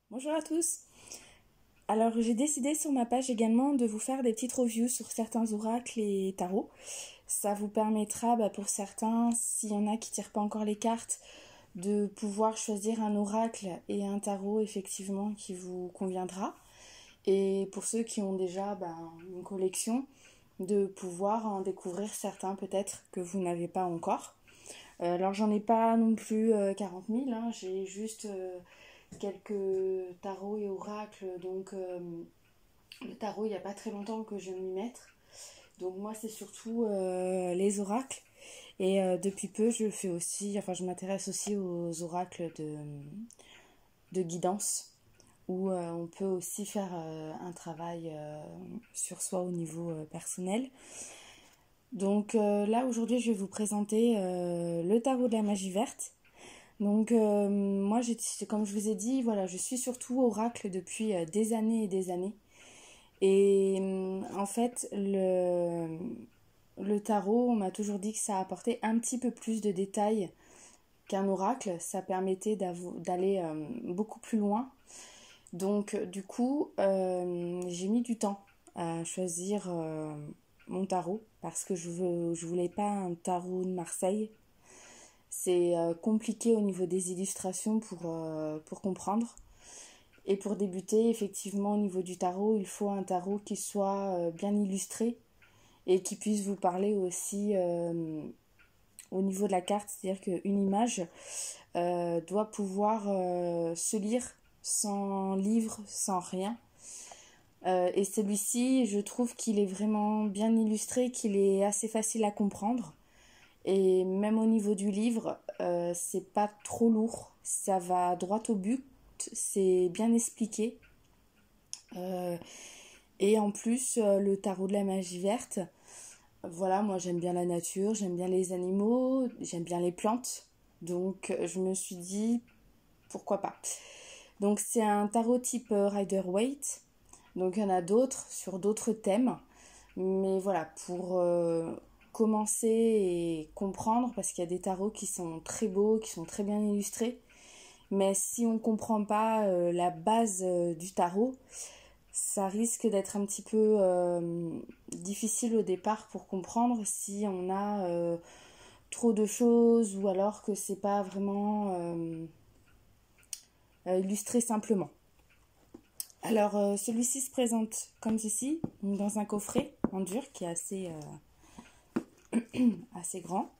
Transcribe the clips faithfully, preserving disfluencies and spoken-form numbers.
Bonjour à tous. Alors j'ai décidé sur ma page également de vous faire des petites reviews sur certains oracles et tarots. Ça vous permettra bah, pour certains, s'il y en a qui ne tirent pas encore les cartes, de pouvoir choisir un oracle et un tarot effectivement qui vous conviendra. Et pour ceux qui ont déjà bah, une collection, de pouvoir en découvrir certains peut-être que vous n'avez pas encore. Euh, alors j'en ai pas non plus euh, quarante mille, hein, j'ai juste euh, quelques tarots et oracles. Donc euh, le tarot, il n'y a pas très longtemps que je viens de m'y mettre. Donc moi c'est surtout euh, les oracles. Et euh, depuis peu je fais aussi, enfin je m'intéresse aussi aux oracles de, de guidance, où euh, on peut aussi faire euh, un travail euh, sur soi au niveau euh, personnel. Donc euh, là aujourd'hui je vais vous présenter euh, le tarot de la magie verte. Donc euh, moi, j'ai, comme je vous ai dit, voilà, je suis surtout oracle depuis euh, des années et des années. Et euh, en fait, le, le tarot, on m'a toujours dit que ça apportait un petit peu plus de détails qu'un oracle. Ça permettait d'aller euh, beaucoup plus loin. Donc du coup, euh, j'ai mis du temps à choisir euh, mon tarot parce que je ne je voulais pas un tarot de Marseille. C'est euh, compliqué au niveau des illustrations pour, euh, pour comprendre. Et pour débuter, effectivement, au niveau du tarot, il faut un tarot qui soit euh, bien illustré et qui puisse vous parler aussi euh, au niveau de la carte. C'est-à-dire qu'une image euh, doit pouvoir euh, se lire sans livre, sans rien. Euh, et celui-ci, je trouve qu'il est vraiment bien illustré, qu'il est assez facile à comprendre. Et même au niveau du livre, euh, c'est pas trop lourd, ça va droit au but, c'est bien expliqué. Euh, et en plus, euh, le tarot de la magie verte, voilà, moi j'aime bien la nature, j'aime bien les animaux, j'aime bien les plantes. Donc je me suis dit, pourquoi pas. Donc c'est un tarot type Rider-Waite. Donc il y en a d'autres sur d'autres thèmes. Mais voilà, pour euh, commencer et comprendre, parce qu'il y a des tarots qui sont très beaux, qui sont très bien illustrés. Mais si on ne comprend pas euh, la base euh, du tarot, ça risque d'être un petit peu euh, difficile au départ pour comprendre si on a euh, trop de choses ou alors que c'est pas vraiment euh, illustré simplement. Alors euh, celui-ci se présente comme ceci, dans un coffret en dur qui est assez, euh, assez grand.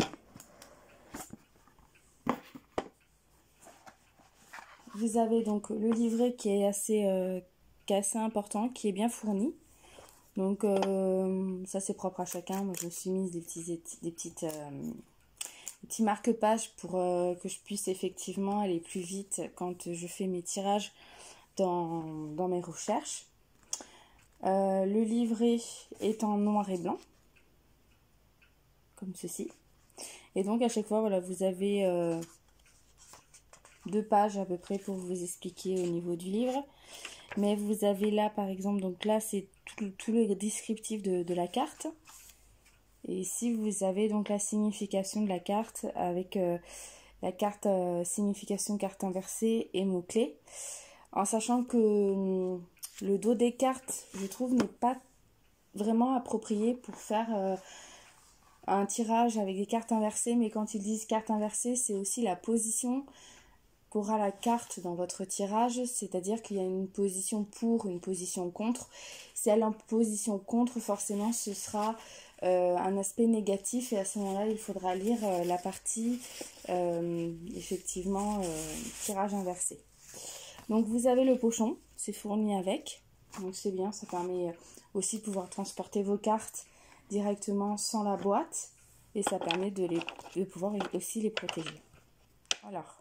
Vous avez donc le livret qui est assez, euh, qui est assez important, qui est bien fourni. Donc euh, ça c'est propre à chacun. Moi je me suis mise des petits, des petites, euh, des petits marque-pages pour euh, que je puisse effectivement aller plus vite quand je fais mes tirages dans, dans mes recherches. Euh, le livret est en noir et blanc, comme ceci. Et donc à chaque fois, voilà, vous avez euh, deux pages à peu près pour vous expliquer au niveau du livre. Mais vous avez là, par exemple, donc là, c'est tout, tout le descriptif de, de la carte. Et ici, vous avez donc la signification de la carte avec euh, la carte euh, signification carte inversée et mots-clés. En sachant que euh, le dos des cartes, je trouve, n'est pas vraiment approprié pour faire euh, un tirage avec des cartes inversées. Mais quand ils disent carte inversée, c'est aussi la position qu'aura la carte dans votre tirage, c'est-à-dire qu'il y a une position pour, une position contre. Si elle est en position contre, forcément ce sera euh, un aspect négatif et à ce moment-là il faudra lire euh, la partie euh, effectivement euh, tirage inversé. Donc vous avez le pochon, c'est fourni avec, donc c'est bien, ça permet aussi de pouvoir transporter vos cartes directement sans la boîte et ça permet de, les, de pouvoir aussi les protéger. Alors.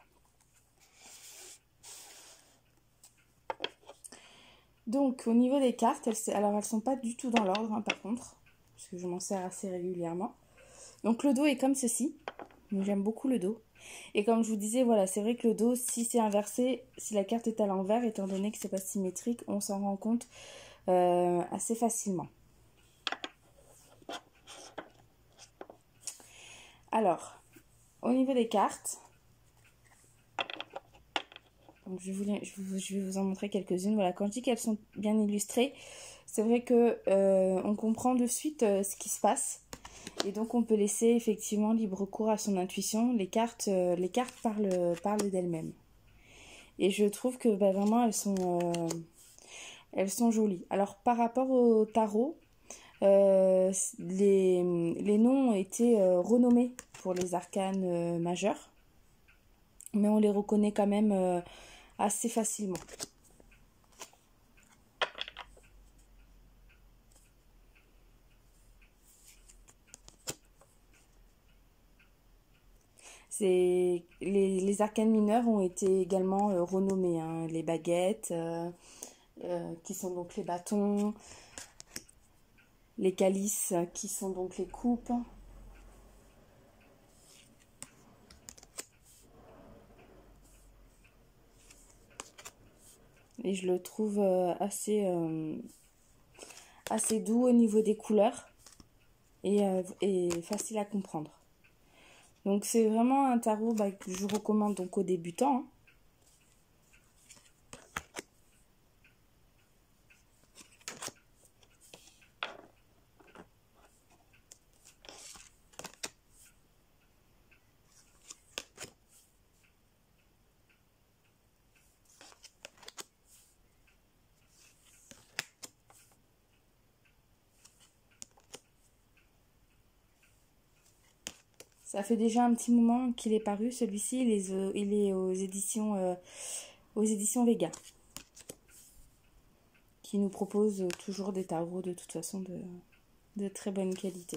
Donc au niveau des cartes, elles, alors elles sont pas du tout dans l'ordre hein, par contre, parce que je m'en sers assez régulièrement. Donc le dos est comme ceci, j'aime beaucoup le dos. Et comme je vous disais, voilà, c'est vrai que le dos, si c'est inversé, si la carte est à l'envers, étant donné que c'est pas symétrique, on s'en rend compte euh, assez facilement. Alors, au niveau des cartes, Donc je, voulais, je, vous, je vais vous en montrer quelques-unes. Voilà, quand je dis qu'elles sont bien illustrées, c'est vrai que euh, on comprend de suite euh, ce qui se passe. Et donc on peut laisser effectivement libre cours à son intuition. Les cartes, euh, les cartes parlent, parlent d'elles-mêmes. Et je trouve que bah, vraiment elles sont, euh, elles sont jolies. Alors par rapport au tarot, euh, les, les noms ont été euh, renommés pour les arcanes euh, majeurs. Mais on les reconnaît quand même euh, assez facilement. C'est les, les arcanes mineures ont été également euh, renommées, hein. Les baguettes, euh, euh, qui sont donc les bâtons, les calices, qui sont donc les coupes. Et je le trouve euh, assez, euh, assez doux au niveau des couleurs et, euh, et facile à comprendre. Donc c'est vraiment un tarot bah, que je recommande donc aux débutants, hein. Ça fait déjà un petit moment qu'il est paru, celui-ci, il est, euh, il est aux éditions, euh, aux éditions Vega, qui nous propose toujours des tarots de toute façon de, de très bonne qualité.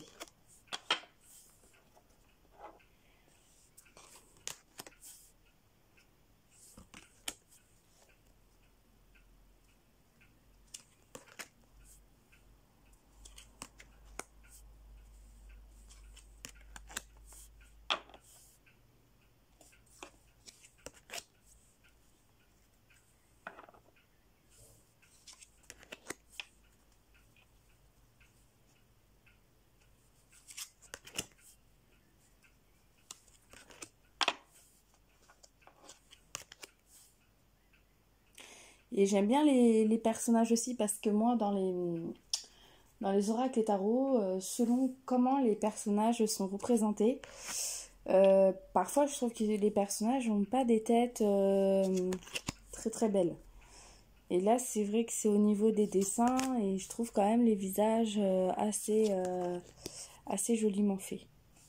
Et j'aime bien les, les personnages aussi parce que moi, dans les, dans les oracles et tarots, euh, selon comment les personnages sont représentés, euh, parfois je trouve que les personnages n'ont pas des têtes euh, très très belles. Et là, c'est vrai que c'est au niveau des dessins et je trouve quand même les visages euh, assez, euh, assez joliment faits.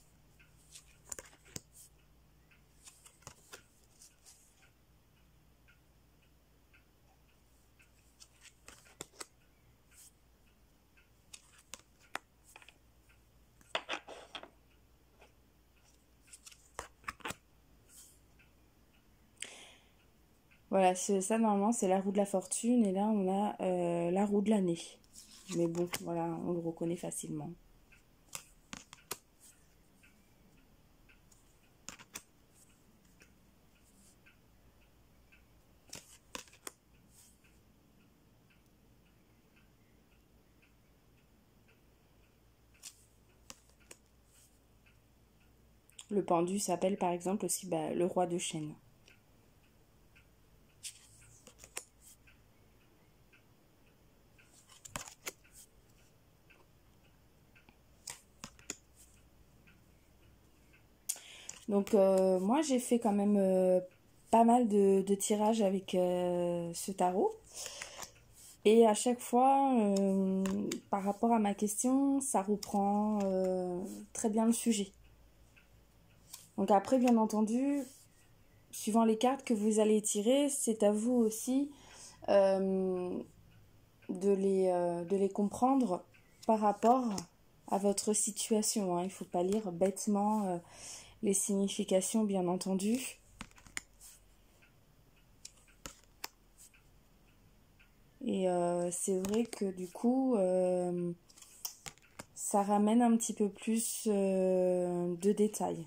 Voilà, ça normalement c'est la roue de la fortune et là on a euh, la roue de l'année. Mais bon, voilà, on le reconnaît facilement. Le pendu s'appelle par exemple aussi bah, le roi de chêne. Donc euh, moi j'ai fait quand même euh, pas mal de, de tirages avec euh, ce tarot. Et à chaque fois, euh, par rapport à ma question, ça reprend euh, très bien le sujet. Donc après, bien entendu, suivant les cartes que vous allez tirer, c'est à vous aussi euh, de, les, euh, de les comprendre par rapport à votre situation, hein. Il ne faut pas lire bêtement euh, les significations, bien entendu. Et euh, c'est vrai que du coup, euh, ça ramène un petit peu plus euh, de détails.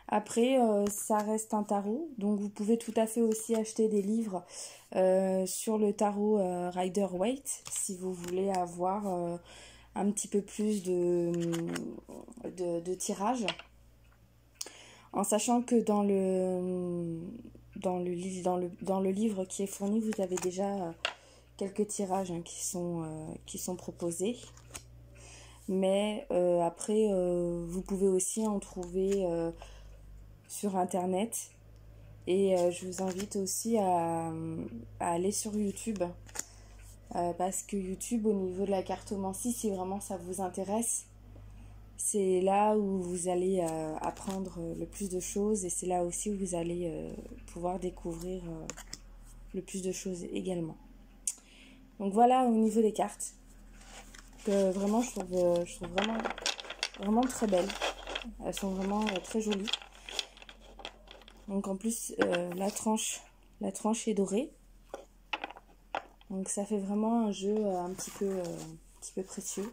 Après, euh, ça reste un tarot, donc vous pouvez tout à fait aussi acheter des livres euh, sur le tarot euh, Rider-Waite si vous voulez avoir euh, un petit peu plus de, de, de tirage. En sachant que dans le, dans, le, dans, le, dans le livre qui est fourni, vous avez déjà quelques tirages hein, qui, sont, euh, qui sont proposés. Mais euh, après, euh, vous pouvez aussi en trouver euh, sur internet. Et euh, je vous invite aussi à, à aller sur YouTube. Euh, parce que YouTube, au niveau de la cartomancie, si vraiment ça vous intéresse, c'est là où vous allez euh, apprendre le plus de choses. Et c'est là aussi où vous allez euh, pouvoir découvrir euh, le plus de choses également. Donc voilà au niveau des cartes. Que vraiment, je trouve, euh, je trouve vraiment, vraiment très belles. Elles sont vraiment euh, très jolies. Donc en plus, euh, la tranche, la tranche est dorée. Donc ça fait vraiment un jeu euh, un petit peu, euh, un petit peu précieux.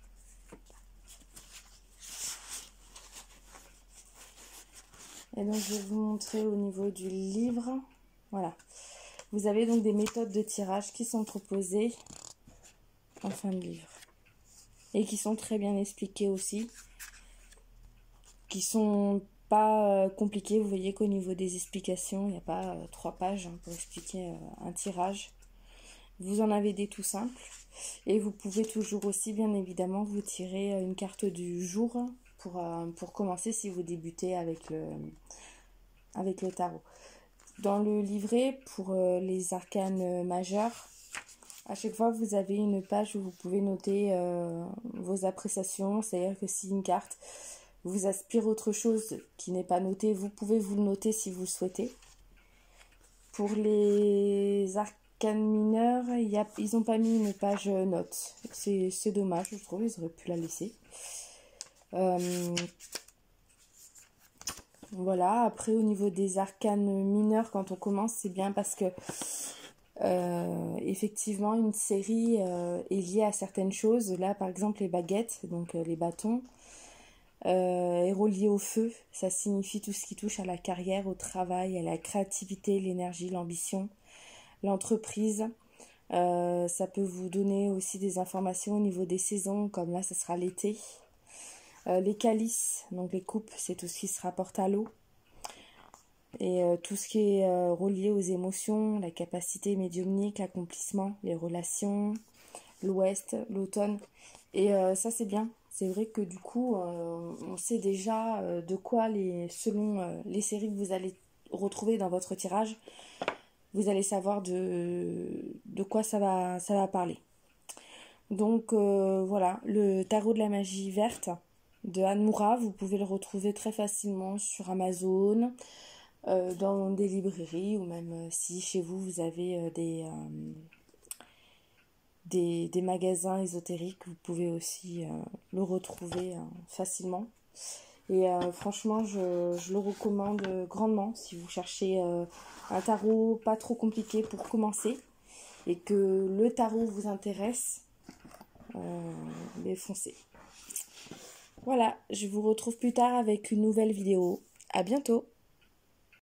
Et donc je vais vous montrer au niveau du livre. Voilà. Vous avez donc des méthodes de tirage qui sont proposées en fin de livre. Et qui sont très bien expliquées aussi. Qui sont pas compliquées. Vous voyez qu'au niveau des explications, il n'y a pas euh, trois pages hein, pour expliquer euh, un tirage. Vous en avez des tout simples. Et vous pouvez toujours aussi, bien évidemment, vous tirer une carte du jour pour, euh, pour commencer si vous débutez avec le, avec le tarot. Dans le livret, pour euh, les arcanes majeurs, à chaque fois, vous avez une page où vous pouvez noter euh, vos appréciations. C'est-à-dire que si une carte vous aspire autre chose qui n'est pas noté, vous pouvez vous le noter si vous le souhaitez. Pour les arcanes mineures, y a, ils n'ont pas mis une page note. C'est dommage, je trouve, ils auraient pu la laisser. Euh, voilà, après au niveau des arcanes mineurs, quand on commence, c'est bien parce que euh, effectivement, une série euh, est liée à certaines choses. Là, par exemple, les baguettes, donc euh, les bâtons, Euh, est relié au feu. Ça signifie tout ce qui touche à la carrière, au travail, à la créativité, l'énergie, l'ambition, l'entreprise. Euh, ça peut vous donner aussi des informations au niveau des saisons, comme là, ce sera l'été. Euh, les calices, donc les coupes, c'est tout ce qui se rapporte à l'eau. Et euh, tout ce qui est euh, relié aux émotions, la capacité médiumnique, l'accomplissement, les relations, l'ouest, l'automne. Et euh, ça, c'est bien. C'est vrai que du coup, euh, on sait déjà euh, de quoi, les, selon euh, les séries que vous allez retrouver dans votre tirage, vous allez savoir de, de quoi ça va, ça va parler. Donc euh, voilà, le tarot de la magie verte de Anne Moura, vous pouvez le retrouver très facilement sur Amazon, euh, dans des librairies, ou même euh, si chez vous, vous avez euh, des... Euh, Des, des magasins ésotériques, vous pouvez aussi euh, le retrouver euh, facilement. Et euh, franchement, je, je le recommande grandement si vous cherchez euh, un tarot pas trop compliqué pour commencer et que le tarot vous intéresse, euh, mais foncez. Voilà, je vous retrouve plus tard avec une nouvelle vidéo. À bientôt!